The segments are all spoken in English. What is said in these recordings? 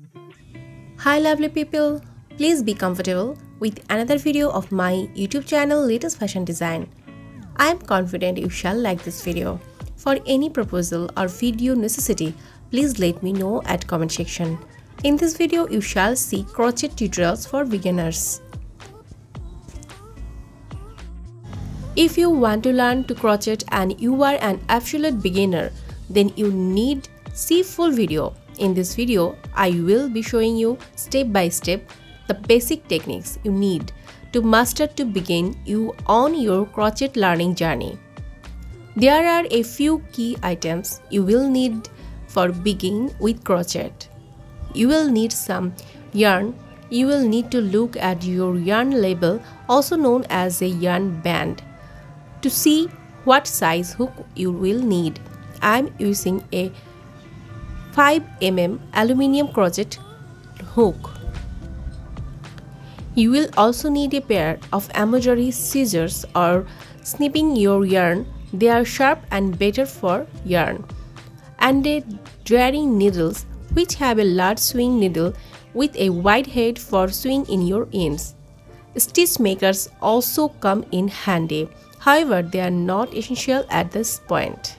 Hi lovely people, please be comfortable with another video of my YouTube channel Latest Fashion Design. I am confident you shall like this video. For any proposal or video necessity, please let me know at comment section. In this video, you shall see crochet tutorials for beginners. If you want to learn to crochet and you are an absolute beginner, then you need see full video. In this video, I will be showing you step by step the basic techniques you need to master to begin you on your crochet learning journey. There are a few key items you will need for beginning with crochet. You will need some yarn. You will need to look at your yarn label, also known as a yarn band, to see what size hook you will need. I am using a 5 mm aluminium crochet hook. You will also need a pair of embroidery scissors or snipping your yarn. They are sharp and better for yarn. And a drying needles which have a large sewing needle with a wide head for sewing in your ends. Stitch makers also come in handy. However, they are not essential at this point.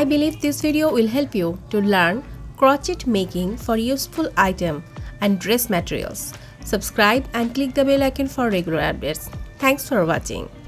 I believe this video will help you to learn crochet making for useful item and dress materials. Subscribe and click the bell icon for regular updates. Thanks for watching.